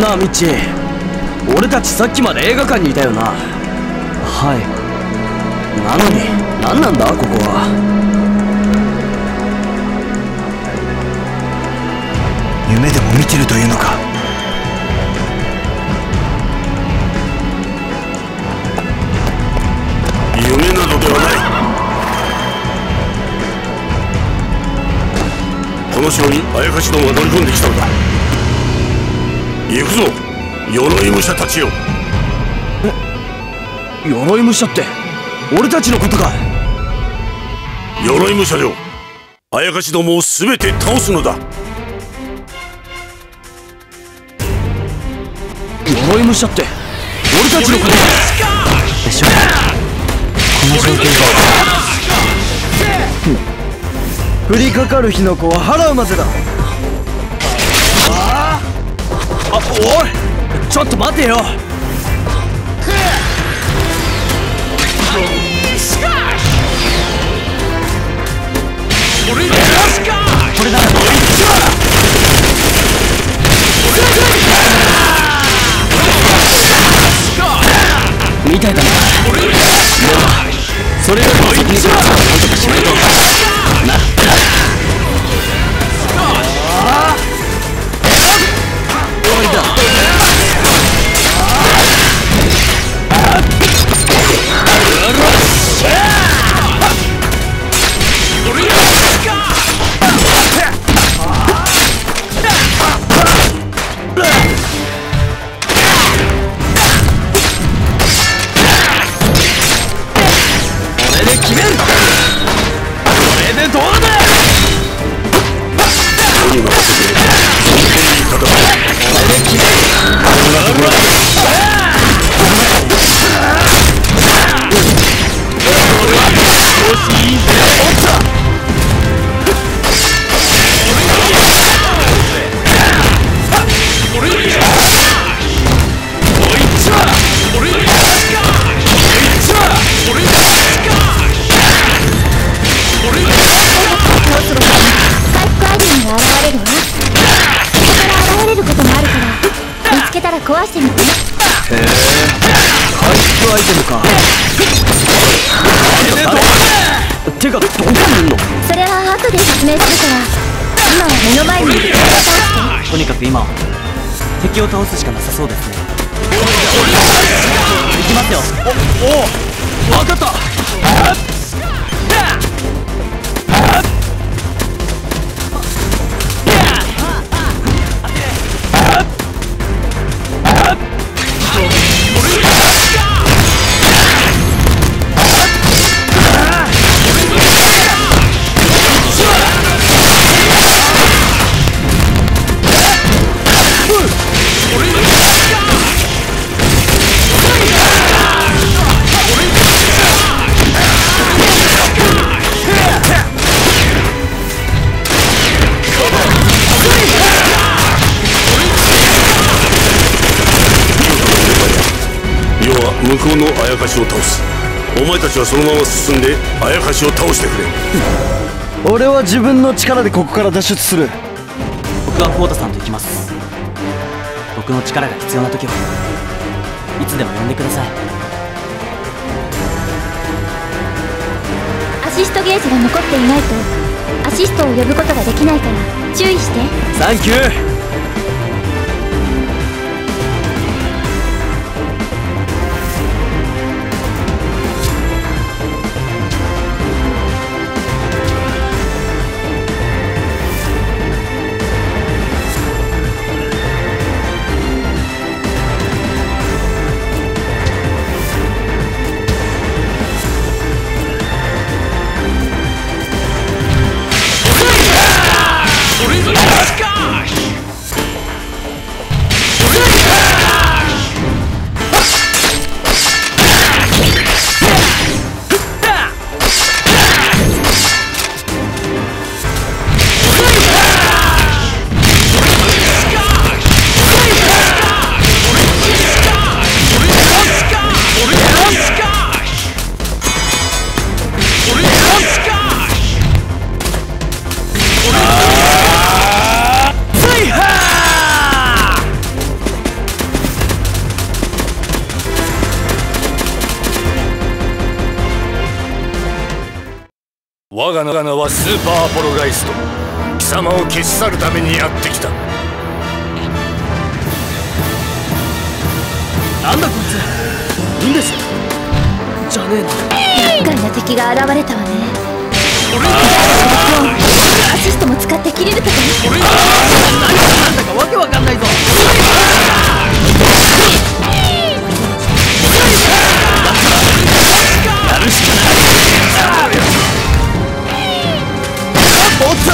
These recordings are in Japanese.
なあミッチー、俺たちさっきまで映画館にいたよな。はい。なのに何なんだここは。 夢でも見てるというのか。 夢などではない。この城にあやかしどもが乗り込んできたのだ。行くぞ鎧武者たちよ。 鎧武者って俺たちのことか。 鎧武者よ、あやかしどもを全て倒すのだ。 鎧武者って俺たちのことかでしょ。この状況で降りかかる火の粉は払うまでだ。おいちょっと待てよ。これだ。みたいだな。でもそれよりも先になんとかしないとな。終わりだ。 壊してみて。 へえ、回復アイテムか。てかどこにいんの？ それは後で説明するから、今は目の前にいる敵を倒して。 とにかく今は敵を倒すしかなさそうですね。行きますよ。おお、分かった。 向こうのあやかしを倒す。お前たちはそのまま進んであやかしを倒してくれ。 俺は自分の力でここから脱出する。僕はフォータさんと行きます。僕の力が必要な時はいつでも呼んでください。 アシストゲージが残っていないとアシストを呼ぶことができないから注意して。 サンキュー。 が名はスーパーアポロガイスト。貴様を消し去るためにやってきた。 なんだこいつ。いいんですじゃねえな。 厄介な敵が現れたわね。アシストも使って切れるとか。 何がなんだかわけわかんないぞ。やるしかない。おった。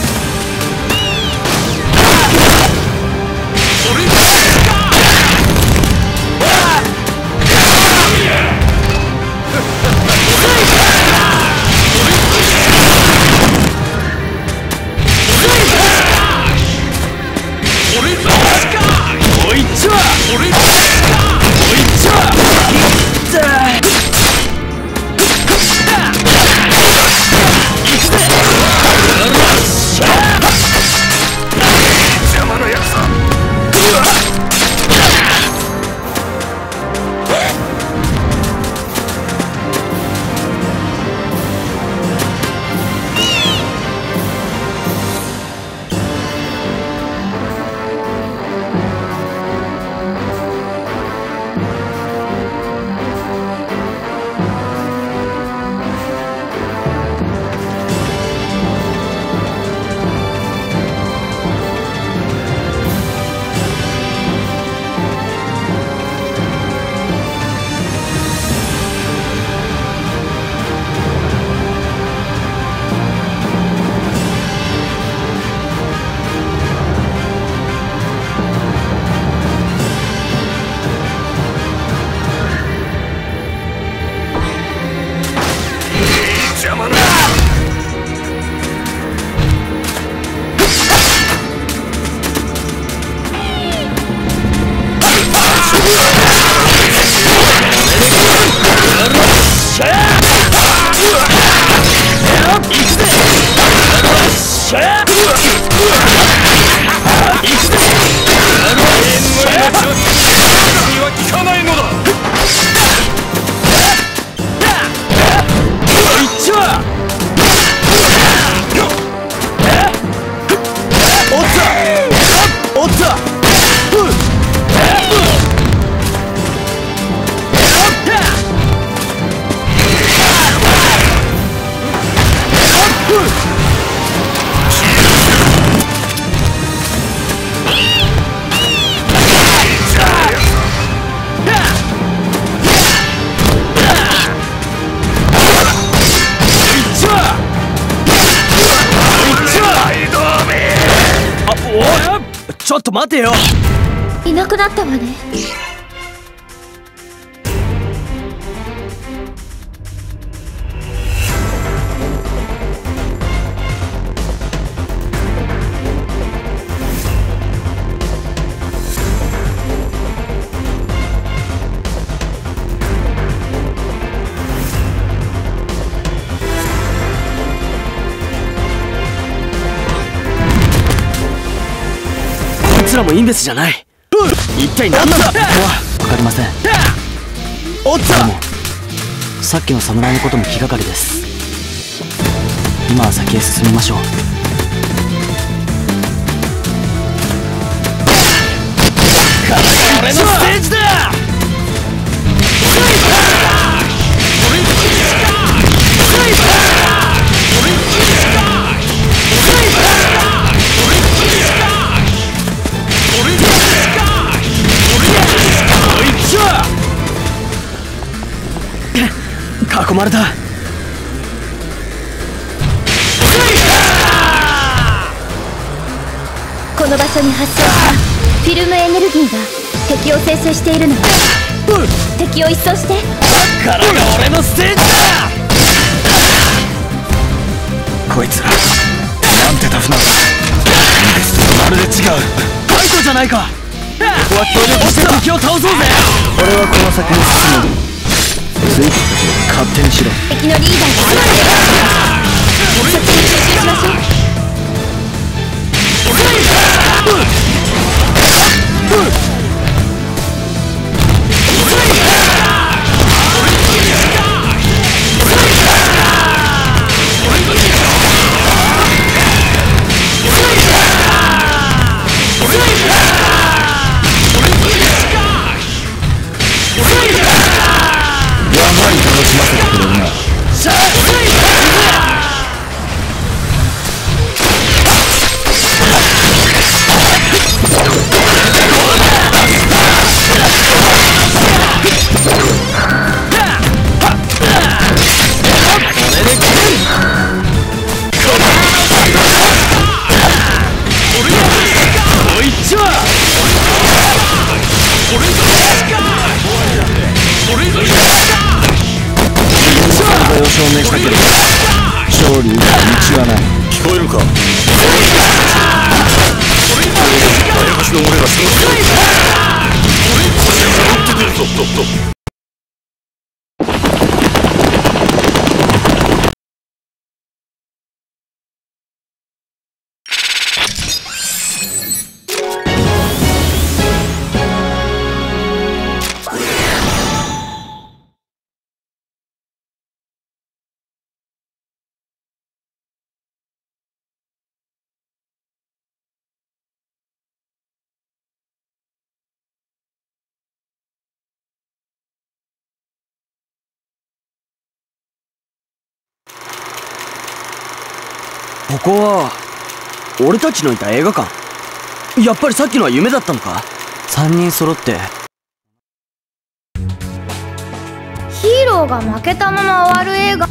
ちょっと待てよ。 いなくなったわね。 こいつらもインデスじゃない。一体何なんだ。ここは分かりません。おっと。でもさっきの侍のことも気がかりです。今は先へ進みましょう。俺のステージだ。囲まれた。 この場所に発生したフィルムエネルギーが敵を生成しているの。敵を一掃して。 だからが俺のステージだ。こいつらなんてタフなんだ。まるで違う。ファイトじゃないか。ここは協力して敵を倒そうぜ。俺はこの先に進む。ついて勝手にしろ。 敵のリーダーが集まってる。そっちに集中しましょう。 ちはない。 聞こえるか。あやかしの群れがすごすぎる。打って出るぞ。 ここは俺たちのいた映画館。やっぱりさっきのは夢だったのか。3人揃ってヒーローが負けたまま終わる映画。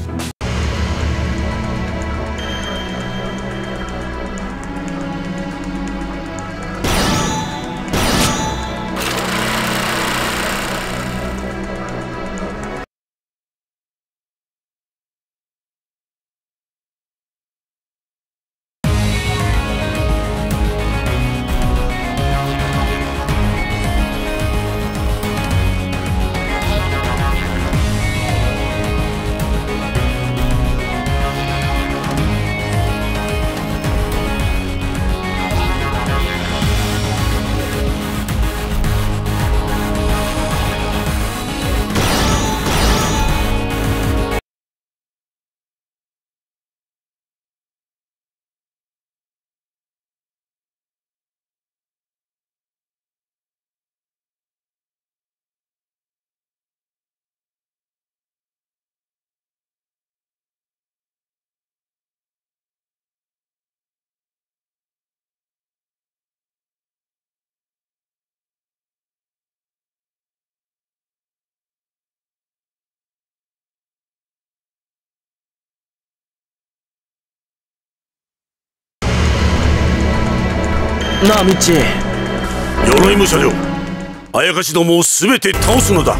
なあミッチー。 鎧武者よ、あやかしどもを全て倒すのだ。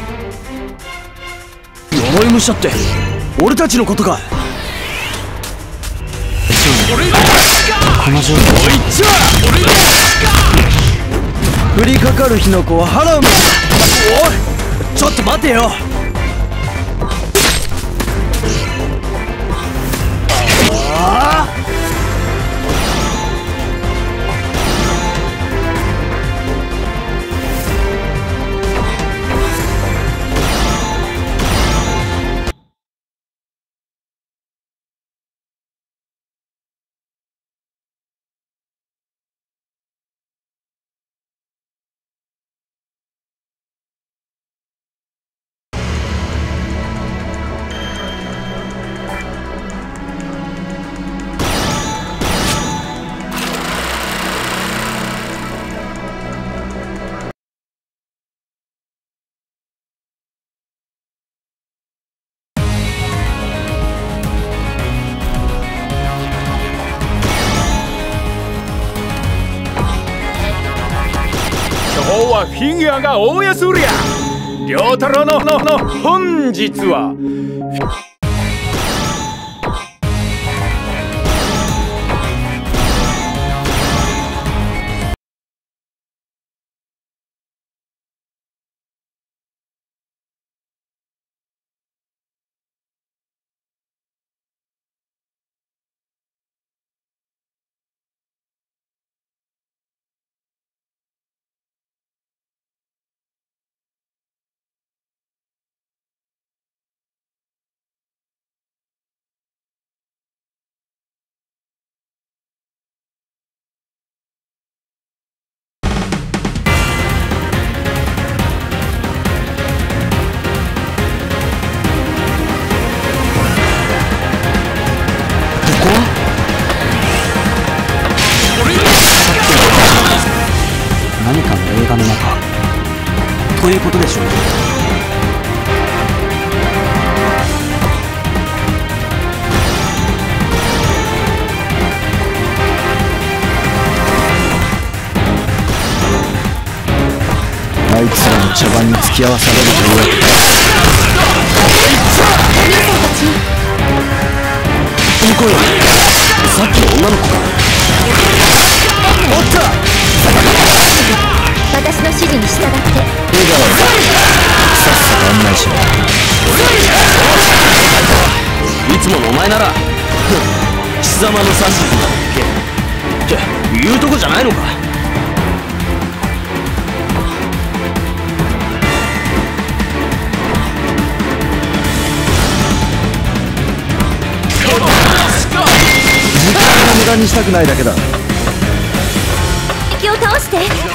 鎧武者って俺たちのことか。この状況降りかかる火の粉は払うの。おいちょっと待てよ。ああ今日はフィギュアが大安売りや。良太郎の本日は何かの映画の中ということでしょうか。あいつらの茶番に付き合わされるというわけだ。 向こうよ。さっきの女の子か。おった。 私の指示に従って。 いいだろう。さっさと案内しろ。いつものお前なら貴様の指図だっけって言うとこじゃないのか。時間を無駄にしたくないだけだ。 敵を倒して。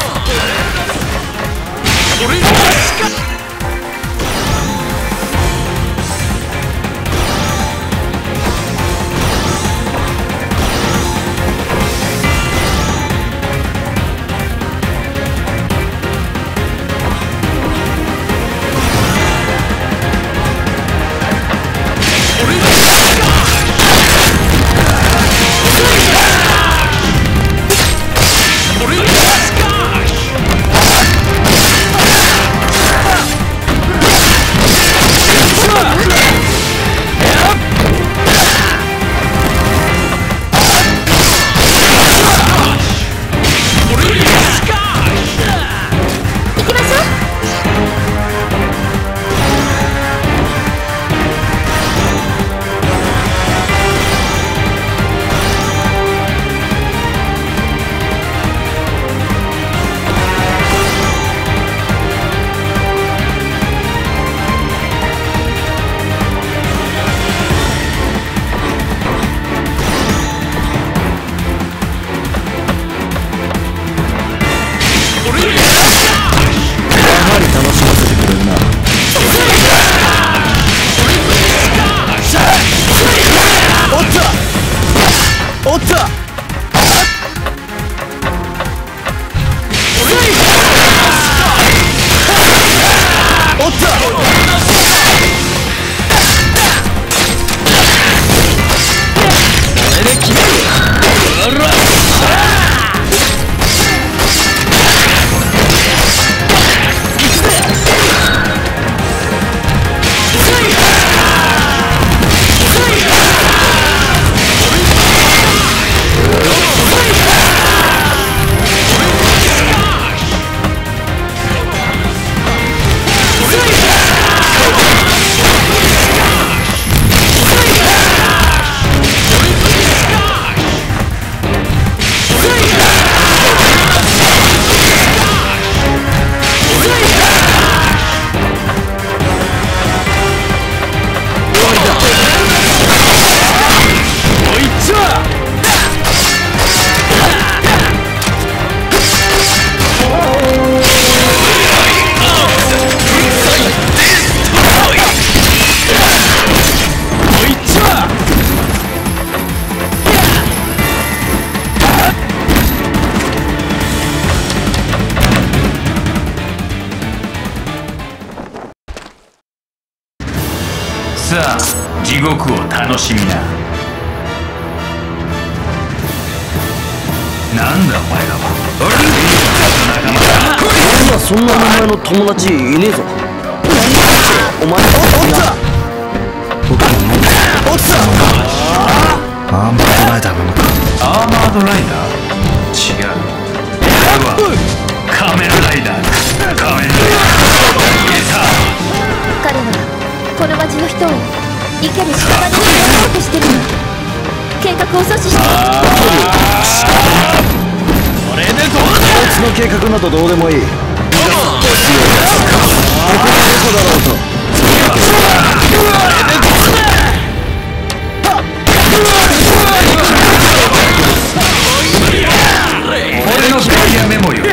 おった。おった。これで決める。 さあ地獄を楽しみな。なんだお前らは。 俺はそんな名前の友達いねえぞ。お前おったおったアーマードライダーなのか。 アーマードライダー。違う、これは仮面ライダー。仮面ライダー入れた。 彼はこの町の人を生ける屍に戻そうとしてるの。計画を阻止して。 これでどうだ。あいつの計画などどうでもいい。どこだろうと。 俺のキャリアメモリを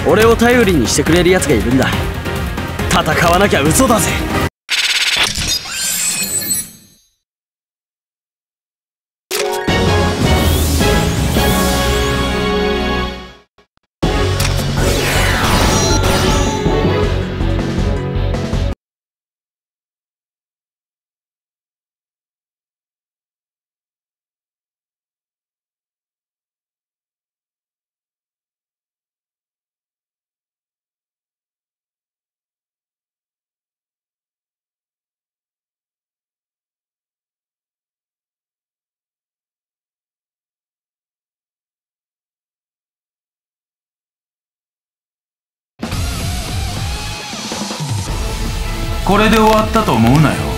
俺を頼りにしてくれる奴がいるんだ。戦わなきゃ嘘だぜ。 これで終わったと思うなよ。